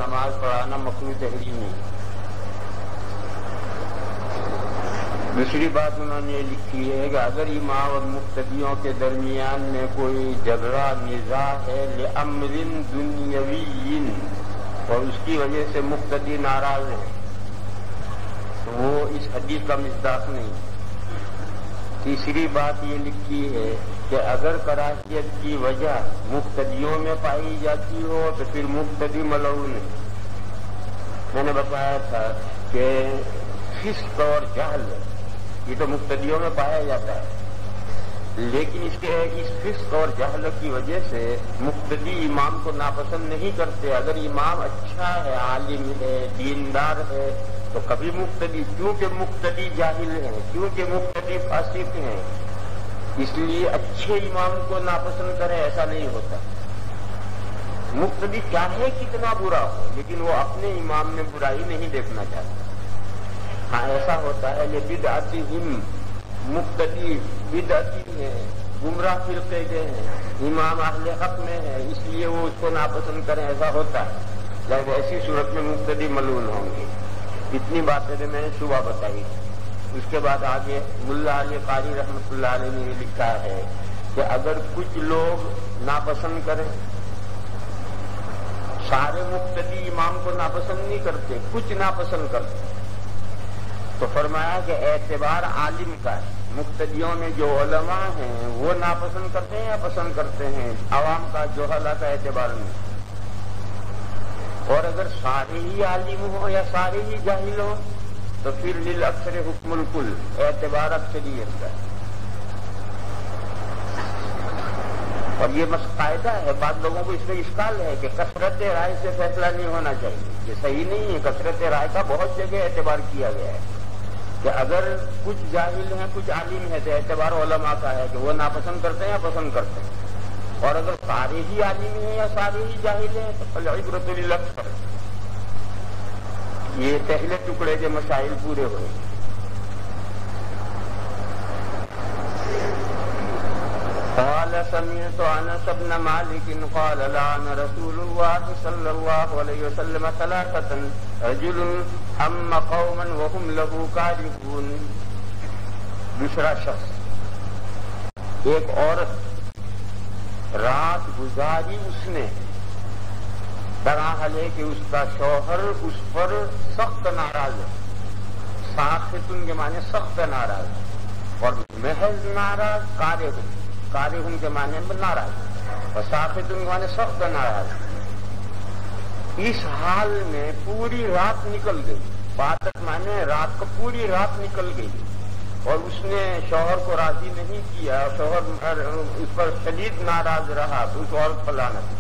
نماز پڑھانا مکروہ تحریمی ہے۔ دوسری بات انہوں نے لکھی ہے کہ اگر امام اور مقتدیوں کے درمیان میں کوئی جھگڑا نزاع ہے لأمر دنیوی اور اس کی وجہ سے مقتدی ناراض ہے تو وہ اس حدیث کا مصداق نہیں۔ تیسری بات یہ لکھی ہے کہ اگر کراہیت کی وجہ مقتدیوں میں پائی جاتی ہو تو پھر مقتدی ملعون ہے۔ میں نے بتایا تھا کہ فسق اور جہل یہ تو مقتدیوں میں پایا جاتا ہے، لیکن اس فسق اور جہل کی وجہ سے مقتدی امام کو ناپسند نہیں کرتے۔ اگر امام اچھا ہے، عالم ہے، دیندار ہے تو کبھی مقتدی، کیونکہ مقتدی جاہل ہیں، کیونکہ مقتدی فاسق ہیں، اس لیے اچھے امام کو ناپسند کرے ایسا نہیں ہوتا۔ مقتدی چاہے کتنا برا ہو لیکن وہ اپنے امام میں برائی نہیں دیکھنا چاہتا۔ ہاں ایسا ہوتا ہے یہ بدعتہم، مقتدی بدعتی ہیں، گمراہ فرقے کے ہیں، امام اہل حق میں ہے اس لیے وہ اس کو ناپسند کریں، ایسا ہوتا ہے۔ جب ایسی صورت میں مقتدی ملعون ہوں گے۔ اتنی باتیں میں نے صبح بتائی۔ اس کے بعد آگے ملا علی قاری رحمۃ اللہ علیہ نے لکھا ہے کہ اگر کچھ لوگ ناپسند کریں، سارے مقتدی امام کو ناپسند نہیں کرتے، کچھ ناپسند کرتے، تو فرمایا کہ اعتبار عالم کا ہے۔ مقتدیوں میں جو علماء ہیں وہ ناپسند کرتے ہیں یا پسند کرتے ہیں، عوام کا جوہلا کا اعتبار نہیں۔ اور اگر سارے ہی عالم ہوں یا سارے ہی جاہل ہوں تو پھر للاکثر حکم الکل، اعتبار اکثریت کا ہے۔ اور یہ قاعدہ ہے، بعض لوگوں کو اس میں اشکال ہے کہ کثرت رائے سے فیصلہ نہیں ہونا چاہیے، یہ صحیح نہیں ہے۔ کثرت رائے کا بہت جگہ اعتبار کیا گیا ہے کہ اگر کچھ جاہل ہیں کچھ عالم ہیں تو اعتبار علماء کا ہے کہ وہ ناپسند کرتے ہیں یا پسند کرتے ہیں، اور اگر سارے ہی عالم ہیں یا سارے ہی جاہل ہیں تو فالعبرۃ للاکثر۔ یہ پہلے ٹکڑے کے مسائل پورے ہوئے۔ قال سمعت انس بن مالک قال لعن رسول الله صلى الله عليه وسلم ثلاثة رجل هم قوما وهم له كارهون۔ دوسرا شخص، ایک عورت رات گزاری اس نے بہرحال ہے کہ اس کا شوہر اس پر سخت ناراض ہے۔ ساخطن کے معنی سخت ناراض، اور محض ناراض کارہن، کارہن کے معنی میں ناراض، اور ساخطن کے معنی سخت ناراض۔ اس حال میں پوری رات نکل گئی، بات معنی رات کو پوری رات نکل گئی، اور اس نے شوہر کو راضی نہیں کیا، شوہر اس پر شدید ناراض رہا تو اس عورت پر لعنت۔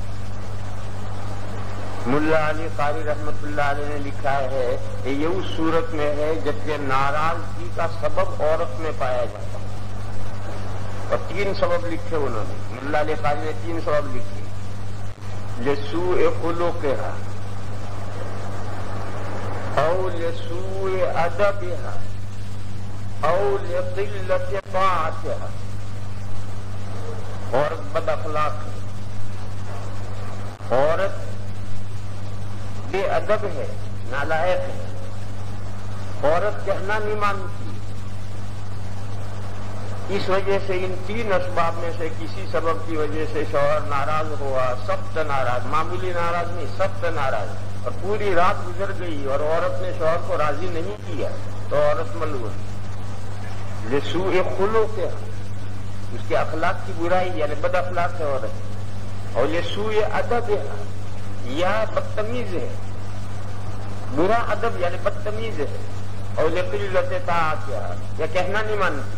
ملا علی قاری رحمۃ اللہ علیہ نے لکھا ہے کہ یہ اس صورت میں ہے جبکہ ناراضگی کا سبب عورت میں پایا جاتا ہے، اور 3 سبب لکھے انہوں نے۔ ملا علی قاری نے 3 سبب لکھے، لسوء خلقها او لسوء ادبها او لقلت طاعتها۔ عورت بد اخلاق ہے، عورت بے ادب ہے، نالائق ہے، عورت کہنا نہیں مانتی۔ اس وجہ سے ان 3 اسباب میں سے کسی سبب کی وجہ سے شوہر ناراض ہوا، سخت ناراض، معمولی ناراض نہیں، سخت ناراض، اور پوری رات گزر گئی اور عورت نے شوہر کو راضی نہیں کیا تو عورت ملعون۔ لسوء خلقها، اس کے اخلاق کی برائی یعنی بد اخلاق ہے عورت، اور لسوء ادبها یا بدتمیز ہے، برا ادب یعنی بدتمیز ہے، اور لقلت طاعتها یا کہنا نہیں مانتی۔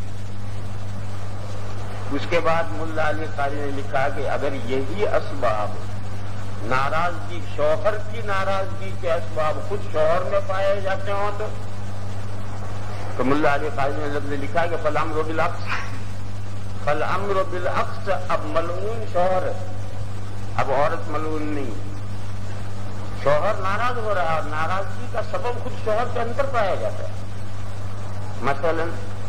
اس کے بعد ملا علی قاری نے لکھا کہ اگر یہی اسباب ناراضگی، شوہر کی ناراضگی کے اسباب خود شوہر میں پائے جاتے ہوں تو ملا علی قاری نے لفظ لکھا کہ فالامر بالعکس، فالامر بالعکس، اب ملعون شوہر ہے، اب عورت ملعون نہیں۔ شوہر ناراض ہو رہا ہے اور ناراضگی کا سبب خود شوہر کے اندر پایا جاتا ہے۔ مثلا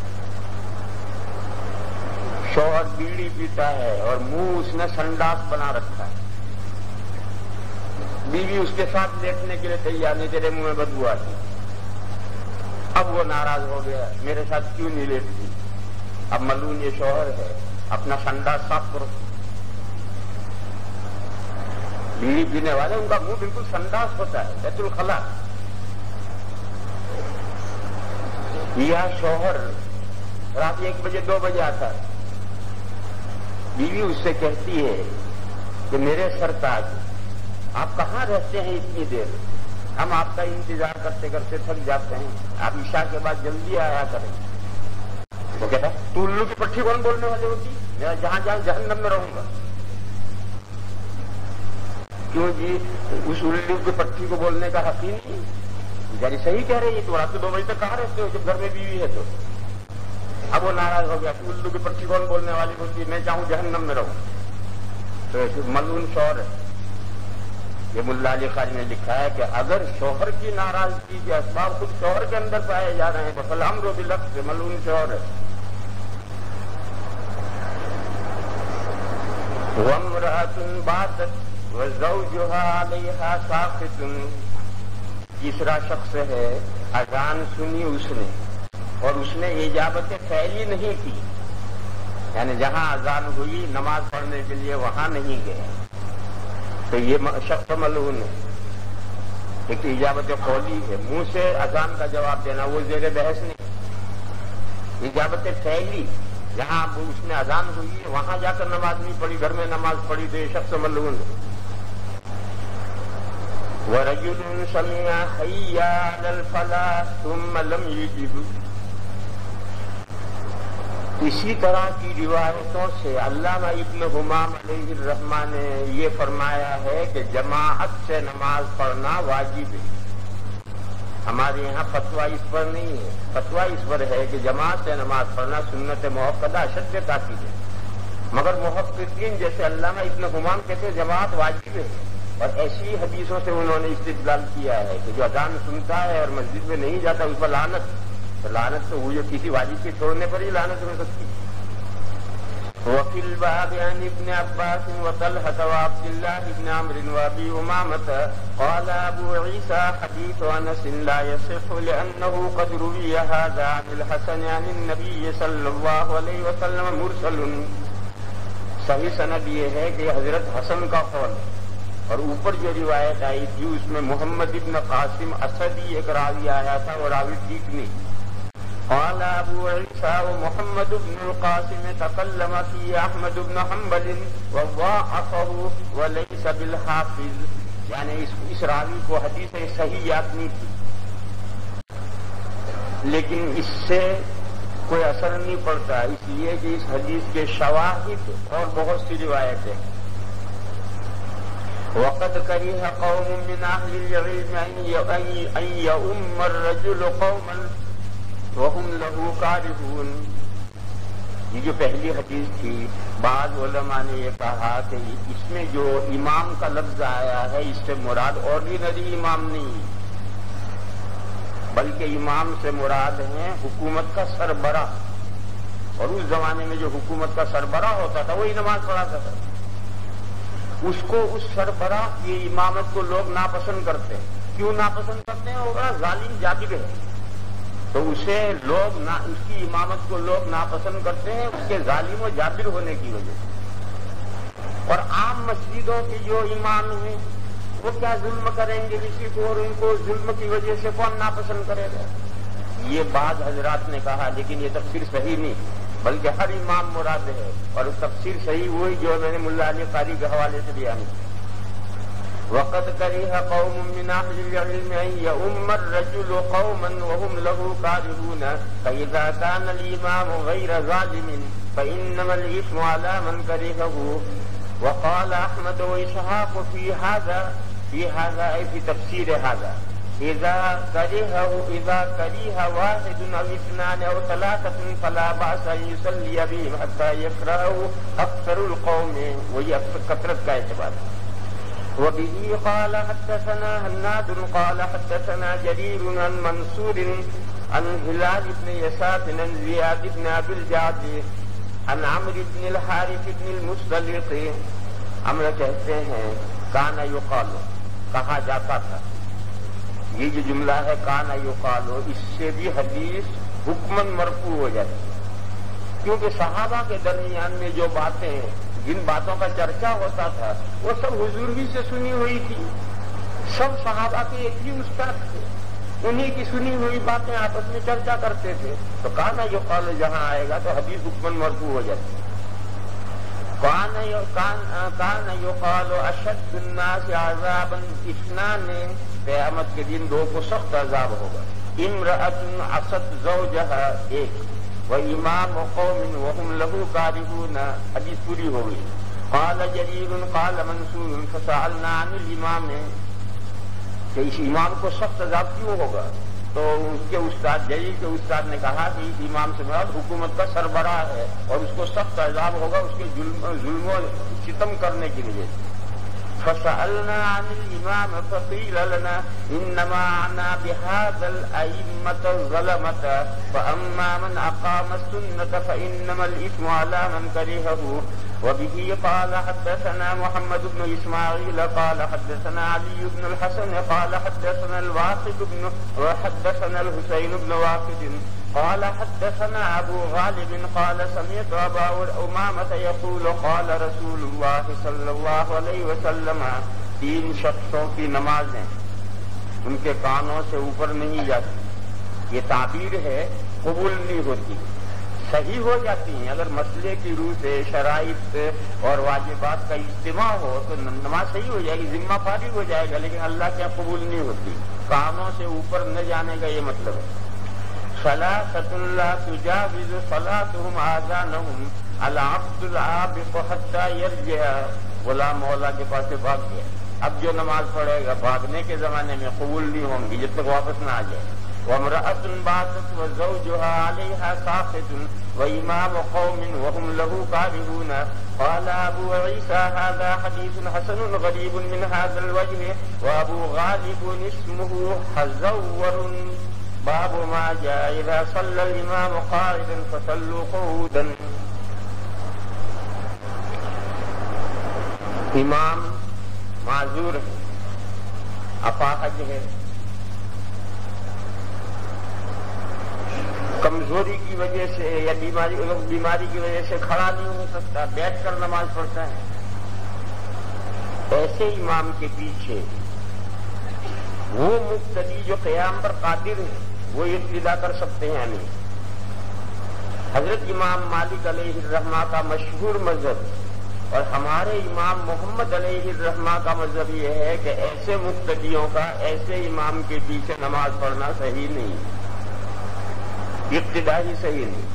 شوہر بیڑی پیتا ہے اور منہ اس نے سنڈاس بنا رکھا ہے، بیوی اس کے ساتھ لیٹنے کے لیے تیار نہیں، تیرے منہ میں بدبو آتی۔ اب وہ ناراض ہو گیا، میرے ساتھ کیوں نہیں لیٹتی؟ اب ملعون یہ شوہر ہے، اپنا سنڈا صاف کرو۔ بیوی پینے والے ان کا منہ بالکل سنڈاس ہوتا ہے، بیت الخلا۔ یا شوہر رات 1 بجے 2 بجے آتا ہے، بیوی اس سے کہتی ہے کہ میرے سرتاج آپ کہاں رہتے ہیں اتنی دیر؟ ہم آپ کا انتظار کرتے کرتے تھک جاتے ہیں، آپ عشاء کے بعد جلدی آیا کریں۔ وہ کہتا ہے تو الو کی پٹھی کون بولنے والی ہوتی؟ میں جہاں جہاں جہنم میں رہوں گا۔ کیوں جی؟ اس الو کی پٹھی کو بولنے کا حق ہی نہیں؟ بیچاری صحیح کہہ رہی ہے، تو رات 2 بجے تک کہاں رہتے ہو جب گھر میں بیوی ہے تو؟ اب وہ ناراض ہو گیا کہ الو کی پٹھی کون بولنے والی ہوتی ہے، میں چاہوں جہنم میں رہوں۔ تو ملعون شوہر ہے۔ یہ ملا علی خان نے لکھا ہے کہ اگر شوہر کی ناراضگی کے اسباب خود شوہر کے اندر پائے جا رہے ہیں تو فالامر بالعکس، ملعون شوہر ہے۔ وامرأة باتت وزوجها عليها ساخط، تیسرا شخص ہے اذان سنی اس نے اور اس نے اجابت فعلی نہیں کی، یعنی جہاں اذان ہوئی نماز پڑھنے کے لیے وہاں نہیں گئے، تو یہ شخص ملعون ہے۔ ایک اجابت قولی ہے، منہ سے اذان کا جواب دینا، وہ زیر بحث نہیں۔ اجابت فعلی جہاں اس نے اذان ہوئی وہاں جا کر نماز نہیں پڑھی، گھر میں نماز پڑھی، تو یہ شخص ملعون ہے۔ وَرَجُلٌ سَمِعَ حَيَّ عَلَى الْفَلَاحِ ثُمَّ لَمْ يُجِبْ۔ اسی طرح کی روایتوں سے علامہ ابن حمام علیہ الرحمہ نے یہ فرمایا ہے کہ جماعت سے نماز پڑھنا واجب ہے۔ ہمارے یہاں فتویٰ اس پر نہیں ہے، فتویٰ اس پر ہے کہ جماعت سے نماز پڑھنا سنت موقدہ اشد تاکید ہے، مگر محققین جیسے علامہ ابن حمام کہتے ہیں جماعت واجب ہے، اور ایسی حدیثوں سے انہوں نے استدلال کیا ہے کہ جو اذان سنتا ہے اور مسجد میں نہیں جاتا اس پر لعنت، تو لعنت تو ہوئی کسی واجب کے چھوڑنے پر ہی لعنت ہو سکتی۔ وفي الباب عن ابن عباس وطلحة وعبد الله بن عمرو وابي أمامة قال أبو عيسى حديث أنس لا يصح لأنه قد روي هذا عن الحسن عن النبي صلى الله عليه وسلم مرسل۔ صحیح سند یہ ہے کہ حضرت حسن کا قول ہے، اور اوپر جو روایت آئی تھی اس میں محمد ابن قاسم اسدی ایک راوی آیا تھا، وہ راوی ٹھیک نہیں۔ قال ابو عيسى ومحمد بن القاسم تكلم فيه احمد بن حنبل وضاعفه وليس بالحافظ، یعنی اس راوی کو حدیث صحیح یاد نہیں تھی، لیکن اس سے کوئی اثر نہیں پڑتا، اس لیے کہ اس حدیث کے شواہد اور بہت سی روایتیں۔ وقد كره قوم من اهل العلم ان يؤم الرجل قوما وهم له كارهون۔ یہ جو پہلی حدیث تھی، بعض علماء نے یہ کہا کہ اس میں جو امام کا لفظ آیا ہے اس سے مراد آرڈینری امام نہیں، بلکہ امام سے مراد ہے حکومت کا سربراہ، اور اس زمانے میں جو حکومت کا سربراہ ہوتا تھا وہی نماز پڑھاتا تھا۔ اس کو، اس سربراہ کی امامت کو لوگ ناپسند کرتے ہیں۔ کیوں ناپسند کرتے ہیں؟ وہ بڑا ظالم جابر ہے، تو اسے لوگ اس کی امامت کو لوگ ناپسند کرتے ہیں اس کے ظالم و جابر ہونے کی وجہ سے۔ اور عام مسجدوں کے جو امام ہیں وہ کیا ظلم کریں گے کسی کو، اور ان کو ظلم کی وجہ سے کون ناپسند کرے گا؟ یہ بعض حضرات نے کہا، لیکن یہ تفسیر صحیح نہیں، بلکہ ہر امام مراد ہے، اور تفسیر صحیح ہوئی جو میں نے ملا علی قاری کے حوالے سے بیان کی۔ وقد كره قوم من أهل العلم أن يؤم الرجل قوما وهم له كارهون فإذا كان الإمام غير ظالم فإنما الإثم على من كرهه۔ وقال أحمد وإسحاق في هذا أي في تفسير هذا إذا كره واحد أو اثنان أو ثلاثة فلا بأس أن يصلي بهم حتى يكرهه أكثر القوم، وهي كثرت کا اعتبار۔ وبه قال حدثنا هناد قال حدثنا جرير عن منصور عن هلال بن يساف عن زياد بن ابي الجعد عن عمرو بن الحارث بن المصطلق۔ عمرو کہتے ہیں کان یقال، کہا جاتا تھا. یہ جو جملہ ہے کانا یقالو، اس سے بھی حدیث حکمن مرفوع ہو جاتی ہے، کیونکہ صحابہ کے درمیان میں جو باتیں، جن باتوں کا چرچا ہوتا تھا وہ سب حضور ہی سے سنی ہوئی تھی. سب صحابہ کے ایک ہی استاد تھے، انہی کی سنی ہوئی باتیں آپس میں چرچا کرتے تھے. تو کانا یقالو جہاں آئے گا تو حدیث حکمن مرفوع ہو جاتی ہے. کان یقالو اشد الناس عذابا، اثنان، قیامت کے دن دو کو سخت عذاب ہوگا. امرأۃ عصت زوجہا، ایک، وامام قوم وهم له کارہون، حدیث پوری ہو گئی. قال جریر قال منصور فسألنا عن الامام، کہ اس امام کو سخت عذاب کیوں ہوگا؟ تو اس کے استاد، جریر کے استاد نے کہا کہ اس امام سے مراد حکومت کا سربراہ ہے اور اس کو سخت عذاب ہوگا اس کے ظلم و ستم کرنے کی وجہ سے. فسألنا عن الامام فقيل لنا انما عنا بهذا الائمة الظلمة فاما من اقام السنة فانما الاثم على من كرهه. وبه قال حدثنا محمد بن اسماعيل قال حدثنا علي بن الحسن قال حدثنا الواقد بن وحدثنا الحسين بن واقد قال حدثنا ابو غالب قال سمعت ابا امامة يقول قال رسول الله صلی اللہ علیہ وسلم، تین شخصوں کی نمازیں ان کے کانوں سے اوپر نہیں جاتی. یہ تعبیر ہے، قبول نہیں ہوتی. صحیح ہو جاتی ہیں اگر مسئلے کی روح سے شرائط اور واجبات کا اجتماع ہو تو نماز صحیح ہو جائے گی، ذمہ فارغ ہو جائے گا، لیکن اللہ کے قبول نہیں ہوتی. کانوں سے اوپر نہ جانے کا یہ مطلب ہے. ثلاثۃ لا تجاوز صلاتهم آذانهم العبد العابق حتى يرجع، غلام مولا کے پاس سے بھاگ گیا، اب جو نماز پڑھے گا بھاگنے کے زمانے میں قبول نہیں ہوں گی جب تک واپس نہ آ جائے. وامرأة باتت وزوجها عليها ساخط وإمام قوم وهم له كارهون. قال أبو عيسى هذا حديث حسن غريب من هذا الوجه وأبو غالب اسمه حزور. باب ما جاء إذا صلى الإمام قاعدا فصلوا قعودا. امام معذور ہے، اپاہج ہے، کمزوری کی وجہ سے یا بیماری کی وجہ سے کھڑا نہیں ہو سکتا، بیٹھ کر نماز پڑھتا ہے. ایسے امام کے پیچھے وہ مقتدی جو قیام پر قادر ہے وہ اقتدا کر سکتے ہیں نہیں. حضرت امام مالک علیہ الرحمہ کا مشہور مذہب اور ہمارے امام محمد علیہ الرحمہ کا مذہب یہ ہے کہ ایسے مقتدیوں کا ایسے امام کے پیچھے نماز پڑھنا صحیح نہیں، اقتدا ہی صحیح نہیں.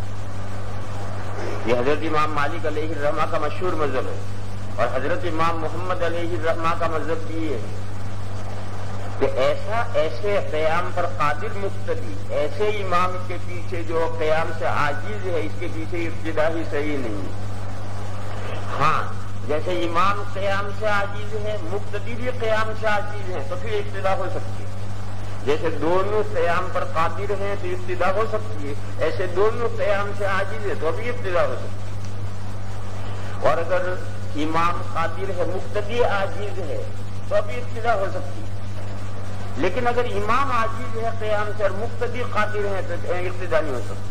یہ حضرت امام مالک علیہ الرحمہ کا مشہور مذہب ہے اور حضرت امام محمد علیہ الرحمہ کا مذہب بھی ہے کہ ایسے قیام پر قادر مقتدی، ایسے امام کے پیچھے جو قیام سے عاجز ہے، اس کے پیچھے اقتدا ہی صحیح نہیں. ہاں، جیسے امام قیام سے عاجز ہے، مقتدی بھی قیام سے عاجز ہے تو پھر اقتدا ہو سکتی ہے. جیسے دونوں قیام پر قادر ہیں تو اقتدا ہو سکتی ہے، ایسے دونوں قیام سے عاجز ہے تو بھی اقتدا ہو سکتی ہے. اور اگر امام قادر ہے، مقتدی عاجز ہے تو بھی اقتدا ہو سکتی ہے. لیکن اگر امام عاجز ہے قیام سے اور مقتدی قادر ہے تو اقتدا نہیں ہو سکتی.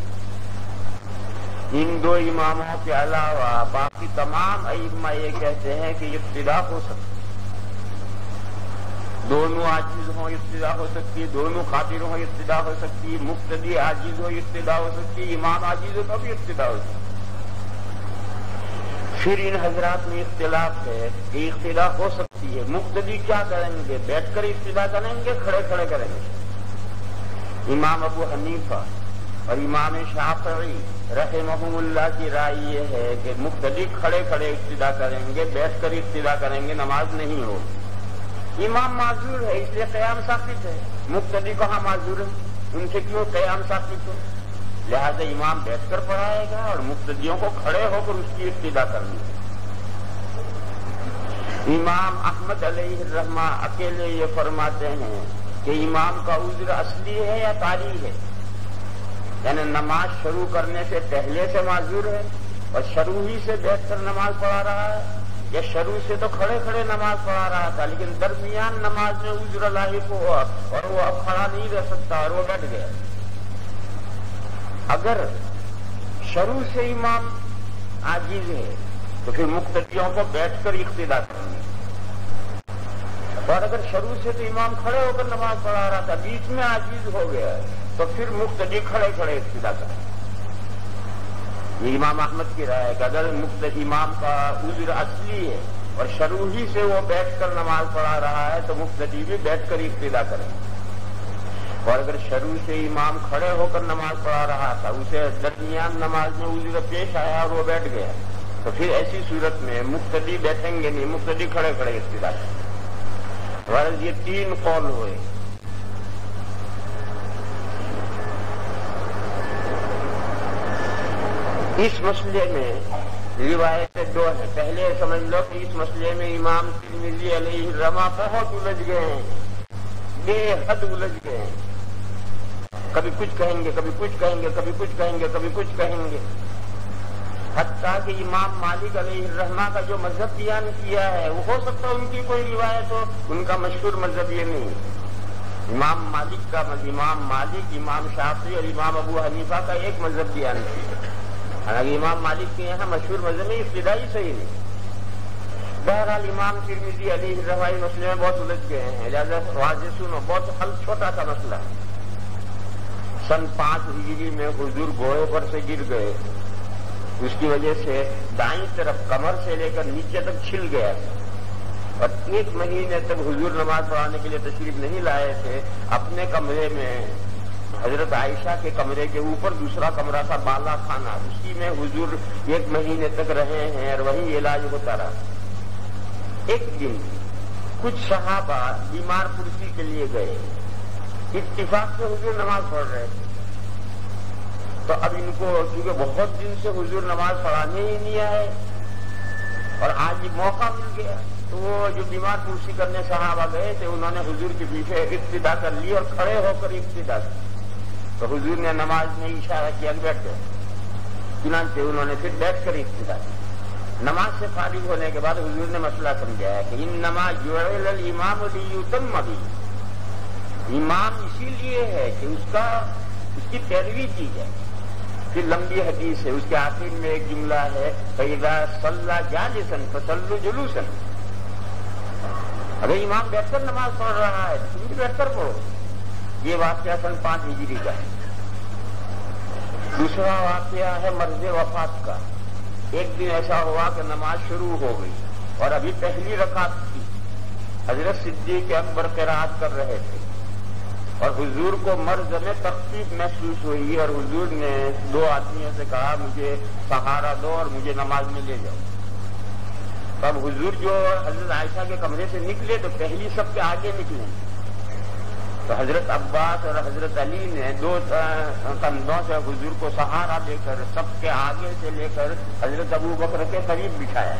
ان دو اماموں کے علاوہ باقی تمام ائمہ یہ کہتے ہیں کہ اقتدا ہو سکتی، دونوں عاجز ہوں اقتدا ہو سکتی، دونوں قادر ہوں اقتدا ہو سکتی، مقتدی عاجز ہو اقتدا ہو سکتی، امام عاجز ہو تو بھی اقتدا ہو سکتی. پھر ان حضرات میں اختلاف ہے کہ اقتدا ہو سکتی ہے، مقتدی کیا کریں گے؟ بیٹھ کر اقتدا کریں گے، کھڑے کھڑے کریں گے؟ امام ابو حنیفہ اور امام شافعی رحمہم اللہ کی رائے یہ ہے کہ مقتدی کھڑے کھڑے اقتدا کریں گے، بیٹھ کر اقتدا کریں گے، نماز نہیں ہوگی. امام معذور ہے اس لیے قیام ساقط ہے، مقتدی کہاں معذور ہے، ان سے کیوں قیام ساقط ہے؟ لہذا امام بیٹھ کر پڑھائے گا اور مقتدیوں کو کھڑے ہو کر اس کی اقتدا کرنی ہے. امام احمد علیہ الرحمہ اکیلے یہ فرماتے ہیں کہ امام کا عذر اصلی ہے یا طاری ہے، یعنی نماز شروع کرنے سے پہلے سے معذور ہے اور شروع ہی سے بیٹھ کر نماز پڑھا رہا ہے، یا شروع سے تو کھڑے کھڑے نماز پڑھا رہا تھا، لیکن درمیان نماز میں عذر لاحق ہوا اور وہ اب کھڑا نہیں رہ سکتا اور وہ بیٹھ گیا۔ اگر شروع سے امام عاجز ہے تو پھر مقتدیوں کو بیٹھ کر اقتدا کرنی، اور اگر شروع سے تو امام کھڑے ہو کر نماز پڑھا رہا تھا، بیچ میں عاجز ہو گیا تو پھر مقتدی کھڑے کھڑے اقتدا کریں۔ یہ امام احمد کی رائے ہے کہ اگر مقتدی امام کا عذر اصلی ہے اور شروع ہی سے وہ بیٹھ کر نماز پڑھا رہا ہے تو مقتدی بھی بیٹھ کر اقتدا کریں، اور اگر شروع سے امام کھڑے ہو کر نماز پڑھا رہا تھا، اسے درمیان نماز میں عذر پیش آیا اور وہ بیٹھ گیا، تو پھر ایسی صورت میں مقتدی بیٹھیں گے نہیں، مقتدی کھڑے کھڑے اقتدا کریں۔ غرض یہ تین قول ہوئے۔ اس مسئلے میں روایتیں دو ہیں۔ پہلے سمجھ لو کہ اس مسئلے میں امام ترمذی علیہ الرحمہ بہت الجھ گئے ہیں، بے حد الجھ گئے ہیں، کبھی کچھ کہیں گے، کبھی کچھ کہیں گے، کبھی کچھ کہیں گے، کبھی کچھ کہیں گے، حتیٰ کہ امام مالک علیہ الرحمہ کا جو مذہب بیان کیا ہے وہ ہو سکتا ہے ان کی کوئی روایت ہو، ان کا مشہور مذہب یہ نہیں۔ امام مالک کا امام مالک، امام شافعی اور امام ابو حنیفہ کا ایک مذہب بیان کیا، حالانکہ امام مالک کے یہاں مشہور مذہب میں ابتدائی صحیح نہیں۔ بہرحال امام ترمذی علیہ الرحمہ مسئلے میں بہت الجھ گئے ہیں، لہٰذا واضح سنو، بہت حل چھوٹا سا مسئلہ۔ سن 5 ہجری میں حضور گھوڑے پر سے گر گئے، اس کی وجہ سے دائیں طرف کمر سے لے کر نیچے تک چھل گیا، اور 1 مہینے تک حضور نماز پڑھانے کے لیے تشریف نہیں لائے تھے۔ اپنے کمرے میں حضرت عائشہ کے کمرے کے اوپر دوسرا کمرہ تھا بالا خانہ، اسی میں حضور 1 مہینے تک رہے ہیں اور وہیں علاج ہوتا رہا۔ ایک دن کچھ صحابہ بیمار پرسی کے لیے گئے، اتفاق سے حضور نماز پڑھ رہے تھے، تو اب ان کو کیونکہ بہت دن سے حضور نماز پڑھانے ہی نہیں آئے اور آج موقع مل گیا، تو وہ جو بیمار پرسی کرنے صحابہ گئے تھے انہوں نے حضور کے پیچھے ابتدا کر لی اور کھڑے ہو کر ابتدا کی، تو حضور نے نماز میں اشارہ کیا کہ بیٹھ گئے، چنانچہ انہوں نے پھر بیٹھ کر ابتدا کی۔ نماز سے فارغ ہونے کے بعد حضور نے مسئلہ سمجھایا کہ انما جعل الامام لیتم بہ، امام اسی لیے ہے کہ اس کی پیروی کی جائے۔ پھر لمبی حدیث ہے، اس کے آخر میں ایک جملہ ہے فَإِذَا صَلَّى جَالِسًا فَصَلُّوا جُلُوسًا، اگر امام بیٹھ کر نماز پڑھ رہا ہے تو تم بھی بیٹھ کر پڑھو۔ یہ واقعہ سن 5 ہجری کا ہے۔ دوسرا واقعہ ہے مرض وفات کا۔ ایک دن ایسا ہوا کہ نماز شروع ہو گئی اور ابھی پہلی رکعت تھی، حضرت صدیق اکبر قرات کر رہے تھے اور حضور کو مرض میں تخفیف محسوس ہوئی اور حضور نے 2 آدمیوں سے کہا مجھے سہارا دو اور مجھے نماز میں لے جاؤ۔ تب حضور جو حضرت عائشہ کے کمرے سے نکلے تو پہلی سب کے آگے نکلے، تو حضرت عباس اور حضرت علی نے 2 کندھوں سے حضور کو سہارا دے کر سب کے آگے سے لے کر حضرت ابو بکر کے قریب بٹھایا۔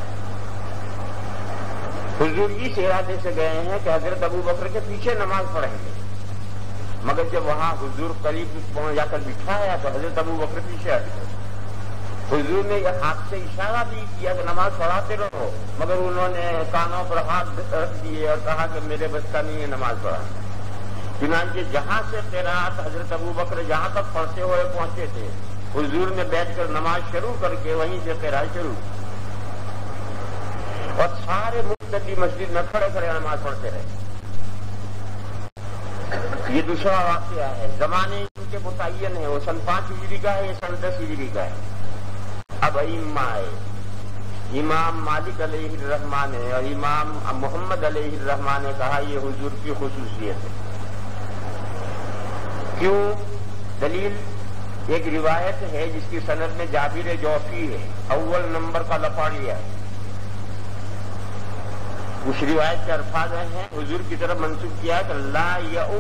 حضور اس ارادے سے گئے ہیں کہ حضرت ابو بکر کے پیچھے نماز پڑھیں گے، مگر جب وہاں حضور قریب پہنچ جا کر بٹھایا تو حضرت ابو بکر پیچھے ہٹ گئے۔ حضور نے یہ ہاتھ سے اشارہ بھی کیا کہ نماز پڑھاتے رہو، مگر انہوں نے کانوں پر ہاتھ رکھ دیے اور کہا کہ میرے بس کا نہیں ہے نماز پڑھانا۔ چنانچہ جہاں سے قرات حضرت ابو بکر جہاں تک پڑھتے ہوئے پہنچے تھے، حضور نے بیٹھ کر نماز شروع کر کے وہیں سے قرات شروع، اور سارے مقتدی مسجد میں کھڑے کھڑے نماز پڑھتے رہے۔ یہ دوسرا واقعہ ہے، زمانے ان کے متعین ہے، وہ سن 5 ہجری کا ہے، یہ سن 10 ہجری کا ہے۔ اب ائمہ آئے، امام مالک علیہ الرحمہ نے اور امام محمد علیہ الرحمہ نے کہا یہ حضور کی خصوصیت ہے۔ کیوں؟ دلیل ایک روایت ہے جس کی سند میں جابر جوفی ہے، اول نمبر کا لفاڑیا ہے۔ اس روایت کے الفاظ ہیں، حضور کی طرف منسوب کیا کہ لا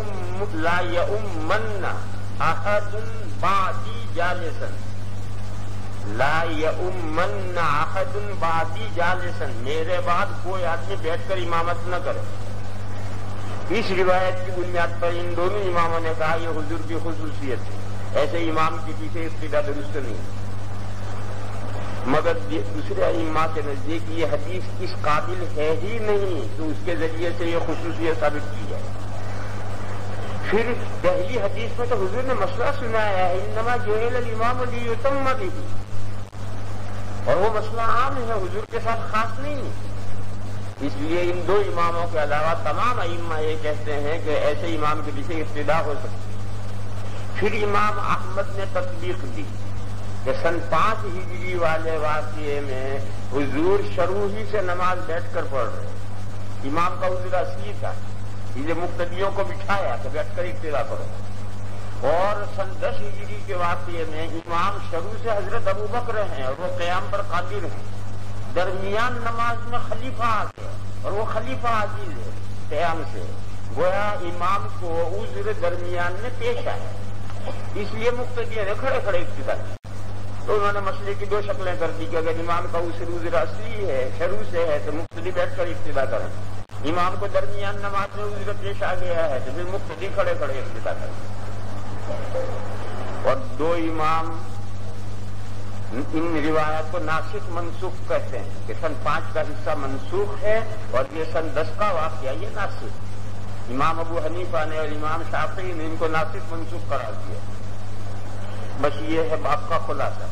یؤمن احد بعدی جالسا، لا یؤمن احد بعدی جالسا، میرے بعد کوئی آدمی بیٹھ کر امامت نہ کرے۔ اس روایت کی بنیاد پر ان دونوں اماموں نے کہا یہ حضور کی خصوصیت ہے، ایسے امام کے پیچھے اقتدا درست نہیں۔ مگر دوسرے ائمہ کے نزدیک یہ حدیث اس قابل ہے ہی نہیں کہ اس کے ذریعے سے یہ خصوصیت ثابت کی جائے۔ پھر پہلی حدیث میں تو حضور نے مسئلہ سنایا ہے، انما جعل الامام لیتم بہ، اور وہ مسئلہ عام ہے، حضور کے ساتھ خاص نہیں ہے۔ اس لیے ان دو اماموں کے علاوہ تمام ائمہ یہ کہتے ہیں کہ ایسے امام کے پیچھے اقتدا ہو سکتی ہے۔ پھر امام احمد نے تطبیق دی کہ سن 5 ہجری والے واقعے میں حضور شروع ہی سے نماز بیٹھ کر پڑھ رہے، امام کا عذر اصلی تھا، یہ مقتدیوں کو بٹھایا کہ بیٹھ کر اقتدا کرو۔ اور سن 10 ہجری کے واقعے میں امام شروع سے حضرت ابوبکر ہیں اور وہ قیام پر قادر ہیں، درمیان نماز میں خلیفہ آ گیا اور وہ خلیفہ عاجز ہے قیام سے، گویا امام کو عذر درمیان میں پیش آیا، اس لیے مقتدیوں نے کھڑے کھڑے اقتدا کیا۔ تو انہوں نے مسئلے کی 2 شکلیں کر دی کہ اگر امام کا عذر اصلی ہے، شروع سے ہے، تو مقتدی بیٹھ کر اقتدا کریں، امام کو درمیان نماز میں عذر پیش آ گیا ہے تو پھر مقتدی کھڑے کھڑے اقتدا کریں۔ اور 2 امام ان روایات کو ناسخ منسوخ کہتے ہیں کہ سن 5 کا حصہ منسوخ ہے اور یہ سن 10 کا واقعہ یہ ناسخ۔ امام ابو حنیفہ نے اور امام شافعی نے ان کو ناسخ منسوخ قرار دیا۔ بس یہ ہے باب کا خلاصہ۔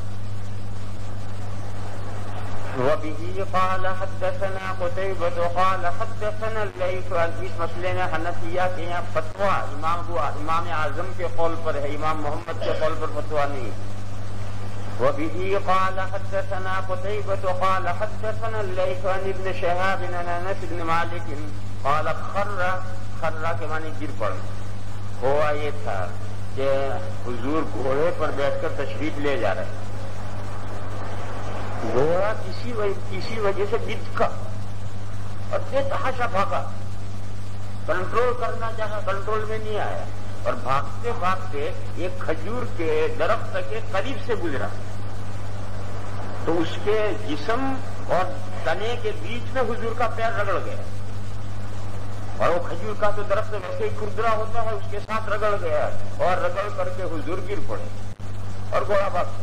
وَبِهِ قَالَ حَدَّثَنَا قُتَيْبَةُ قَالَ حَدَّثَنَا اللَّيْثُ، اس مسئلے میں حنفیہ کے یہاں فتویٰ امام اعظم کے قول پر ہے، امام محمد کے قول پر فتویٰ نہیں۔ وَبِهِ قَالَ حَدَّثَنَا قُتَيْبَةُ قَالَ حَدَّثَنَا اللَّيْثُ عَنِ ابْنِ شِهَابٍ عَنْ أَنَسِ بْنِ مَالِكٍ قَالَ خَرَّ کے معنی گر پڑ۔ ہوا یہ تھا کہ حضور گھوڑے پر بیٹھ کر تشریف لے جا رہے، گھوڑا کسی وجہ سے بچھا اور بے تحاشا بھاگا، کنٹرول کرنا چاہا، کنٹرول میں نہیں آیا اور بھاگتے بھاگتے ایک کھجور کے درخت کے قریب سے گزرا تو اس کے جسم اور تنے کے بیچ میں حضور کا پیر رگڑ گیا، اور وہ کھجور کا تو درخت ویسے ہی کھردرا ہوتا ہے، اس کے ساتھ رگڑ گیا اور رگڑ کر کے حضور گر پڑے اور گھوڑا بھاگ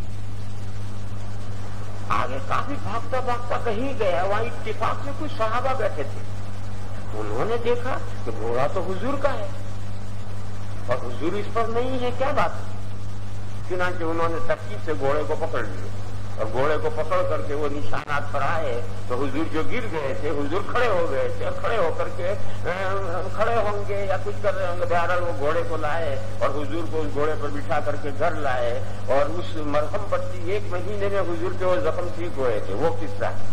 آگے کافی بھاگتا بھاگتا کہیں گیا، وہاں اتفاق میں کچھ صحابہ بیٹھے تھے، انہوں نے دیکھا کہ گھوڑا تو حضور کا ہے اور حضور اس پر نہیں ہے، کیا بات ہے؟ چنانچہ انہوں نے ترتیب سے گھوڑے کو پکڑ لیا اور گھوڑے کو پکڑ کر کے وہ نشانات پر آئے تو حضور جو گر گئے تھے حضور کھڑے ہو گئے تھے اور کھڑے ہو کر کے کھڑے ہوں گے یا کچھ کر رہے ہوں گے، بہرحال وہ گھوڑے کو لائے اور حضور کو اس گھوڑے پر بٹھا کر کے گھر لائے اور اس مرہم پٹی 1 مہینے میں حضور کے وہ زخم ٹھیک ہوئے تھے، وہ قصہ ہے۔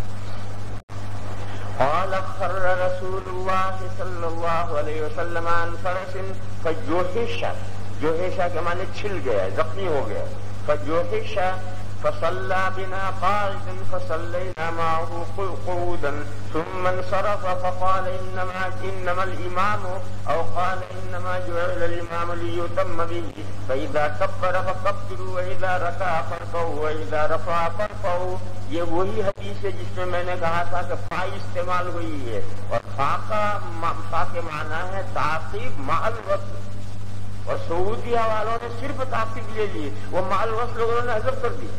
قال خر رسول اللہ صلی اللہ علیہ وسلم عن فرس فجوحش، جوحشہ کے معنی چھل گیا، زخمی ہو گیا، فجوحش فصلى بنا قائدا فصلينا معه قعودا ثم انصرف فقال انما الامام او قال انما جعل الامام ليتم به فاذا كبر فكبروا واذا ركع فاركعوا واذا رفع فارفعوا۔ یہ وہی حدیث ہے جس میں نے کہا تھا کہ فا استعمال ہوئی ہے اور فا کے معنی ہے تعقیب مع الوصل، اور سعودی والوں نے صرف تعقیب لے لی، وہ مع الوصل لوگوں نے حذف کر دی۔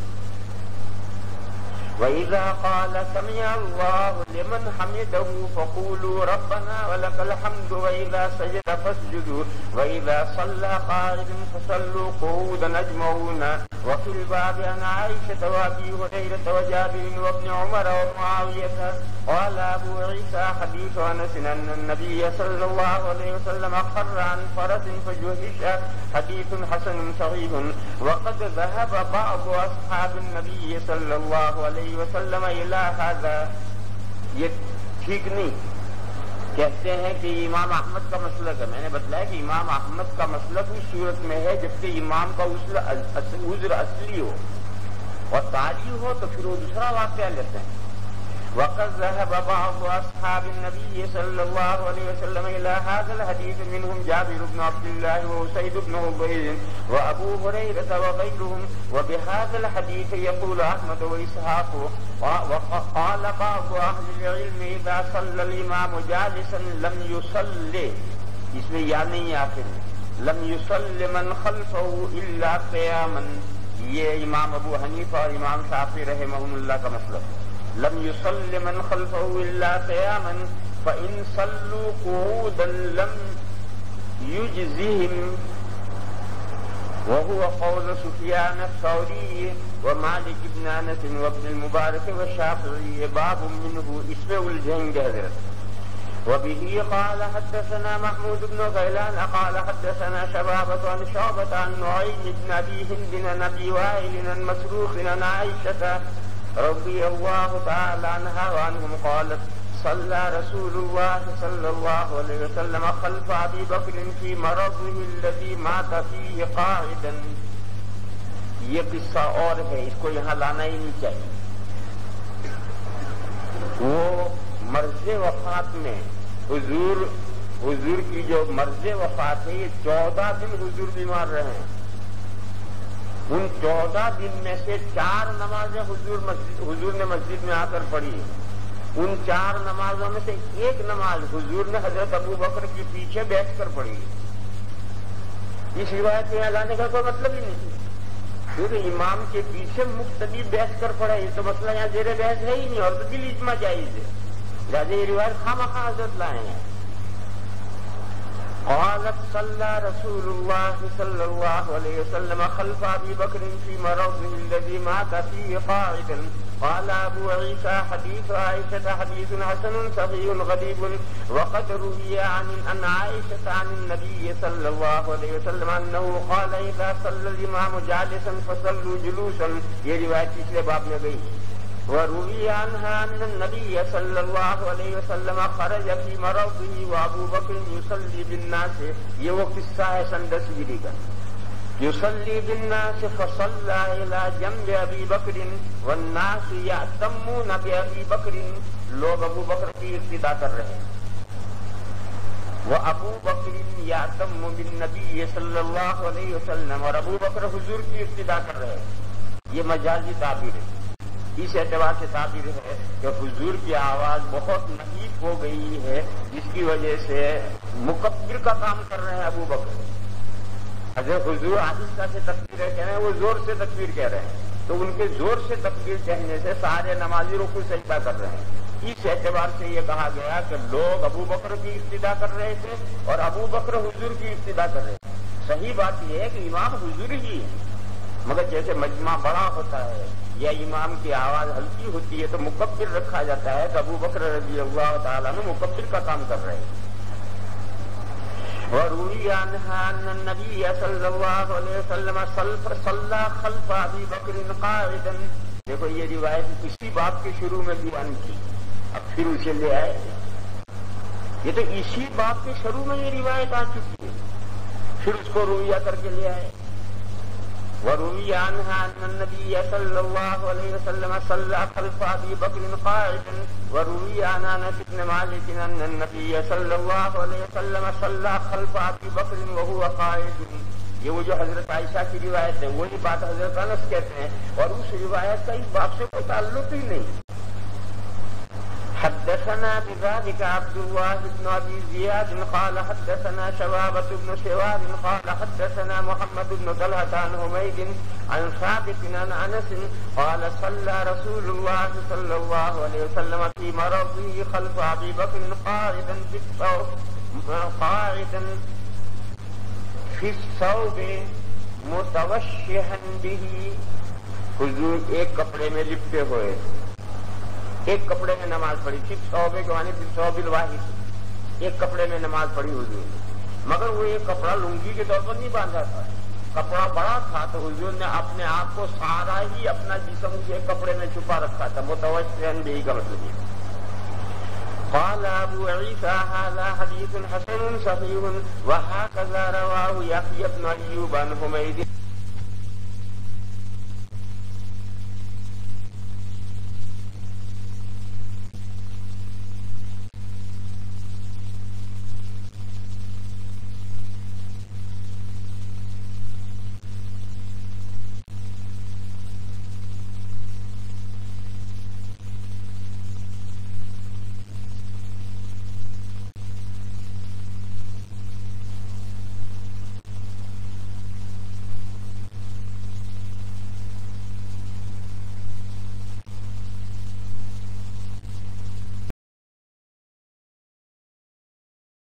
وَإِذَا قَالَ سَمِعَ اللَّهُ لِمَنْ حَمِدَهُ فَقُولُوا رَبَّنَا وَلَكَ الْحَمْدُ وَإِذَا سَجَدَ فَاسْجُدُوا وَإِذَا صَلَّى قَائِدًا فَصَلُّوا قُعُودًا أَجْمَعُونَ۔ وفي الباب عن عائشة وأبي هريرة وجابر وابن عمر ومعاوية قال أبو عيسى حديث أنس أن النبي صلى الله عليه وسلم خر عن فرس فجوحش حديث حسن صحيح، وقد ذهب بعض أصحاب النبي صلى الله عليه وسلم إلى هذا۔ یہ ٹھیک نہیں، کہتے ہیں کہ امام احمد کا مسلک ہے، میں نے بتلایا کہ امام احمد کا مسلک اس صورت میں ہے جبکہ امام کا عذر اصلی ہو اور تاریخ ہو تو پھر وہ دوسرا واقعہ لیتے ہیں۔ وقد ذهب بعض أصحاب النبي صلى الله عليه وسلم إلى هذا الحديث منهم جابر بن عبد الله وسيد بن عبيد وأبو هريرة وغيرهم، وبهذا الحديث يقول أحمد وإسحاق وقال بعض أهل العلم إذا صلى الإمام جالسا لم يصلي، اس میں یا نہیں آخر لم يصلي من خلفه إلا قياما، یہ امام ابو حنیفہ اور امام شافعی رحمہم اللہ کا مسلک، لم يصل من خلفه الا قیاما فان صلوا قعودا لم يجزهم، وهو قول سفیان الثوری ومالک بن انس وابن المبارک والشافعی باب منه، اس میں الجھیں گے حضرت. وبه قال حدثنا محمود بن غيلان قال حدثنا شبابة عن شعبة عن نعيم بن أبي هند عن أبي وائل عن مسروق عن عائشة رضي الله تعالى عنها وعنهم قالت صلى رسول الله صلى الله عليه وسلم خلف أبي بكر في مرضه الذي مات فيه قاعدا. یہ قصہ اور ہے، اس کو یہاں لانا ہی نہیں چاہیے. وہ مرض وفات میں حضور کی جو مرض وفات ہے، یہ 14 دن حضور بیمار رہے ہیں. ان 14 دن میں سے 4 نمازیں حضور نے مسجد میں آ کر پڑھی. ان 4 نمازوں میں سے ایک نماز حضور نے حضرت ابو بکر کے پیچھے بیٹھ کر پڑھی. اس روایت میں لانے کا کوئی مطلب ہی نہیں، کیونکہ امام کے پیچھے مقتدی بیٹھ کر پڑھا. یہ تو مسئلہ یہاں زیر بحث ہے ہی نہیں، اور تو دل اجماع جائز ہے. لہٰذا یہ روایت خامخواہ حضرت لائے ہیں. قالت صلى رسول الله صلى الله عليه وسلم خلف ابي بكر في مرضه الذي مات فيه قاعدا. قال ابو عيسى حديث عائشة حديث حسن صحيح غريب، وقد روي عن عائشة عن النبي صلى الله عليه وسلم انه قال اذا صلى الامام جالسا فصلوا جلوسا. یہ روایت پچھلے باب میں گئی. وروي عنها أن النبي صلى الله عليه وسلم خرج في مرضه وأبو بكر يصلي بالناس. یہ وہ قصہ ہے سندس گیری کا. يصلي بالناس فصلى إلى جنب أبي بكر والناس يأتمون بأبي بكر. لوگ ابو بکر کی اقتداء کر رہے ہیں. وأبو بكر يأتم بالنبي صلى الله عليه وسلم، اور ابو بکر حضور کی اقتداء کر رہے ہیں. یہ مجازی تعبیر ہے. اس اعتبار سے تعبیر ہے کہ حضور کی آواز بہت نحیف ہو گئی ہے، جس کی وجہ سے مکبر کا کام کر رہے ہیں ابو بکر. حضرت حضور آہستہ سے تکبیر کہہ رہے ہیں، وہ زور سے تکبیر کہہ رہے ہیں، تو ان کے زور سے تکبیر کہنے سے سارے نمازی رکوع سجدہ کر رہے ہیں. اس اعتبار سے یہ کہا گیا کہ لوگ ابو بکر کی اقتداء کر رہے تھے اور ابو بکر حضور کی اقتداء کر رہے تھے. صحیح بات یہ ہے کہ امام حضور ہی ہے، مگر جیسے مجمع بڑا ہوتا ہے یا امام کی آواز ہلکی ہوتی ہے تو مکبر رکھا جاتا ہے. تو ابو بکر رضی اللہ تعالیٰ نے مکبر کا کام کر رہے ہیں. وروي عنها أن النبي صلى الله عليه وسلم صلى خلف أبي بكر قاعدا. دیکھو یہ روایت اسی باب کے شروع میں بیان کی، اب پھر اسے لے آئے. یہ تو اسی باب کے شروع میں یہ روایت آ چکی ہے، پھر اس کو رویہ کر کے لے آئے. وروي عنها أن النبي صلى الله عليه وسلم صلى خلف أبي بكر قاعدا. وروي عن أنس بن مالك أن النبي صلى الله عليه وسلم صلى خلف أبي بكر وهو قاعد. یہ وہ جو حضرت عائشہ کی روایت ہے وہی بات حضرت انس کہتے ہیں، اور اس روایت کا اس باب سے کوئی تعلق ہی نہیں. حدثنا بذلك عبد الله بن أبي زياد قال حدثنا شبابة بن سوار قال حدثنا محمد بن طلحة عن حميد عن ثابت عن أنس قال صلى رسول الله صلى الله عليه وسلم في مرضه خلف أبي بكر قاعدا في الثوب متوشحا به. حضور ایک کپڑے میں لپٹے ہوئے، ایک کپڑے میں نماز پڑھی. صرف صوبے کے معنی پھر صوب الواحد، ایک کپڑے میں نماز پڑھی حضور نے. مگر وہ ایک کپڑا لنگی کے طور پر نہیں باندھا تھا، کپڑا بڑا تھا تو حضور نے اپنے آپ کو سارا ہی اپنا جسم کے کپڑے میں چھپا رکھا تھا. متوشحا به کا مطلب ہے. قال ابو عيسى هذا حديث حسن صحيح وهكذا رواه يحيى بن ايوب عن حميد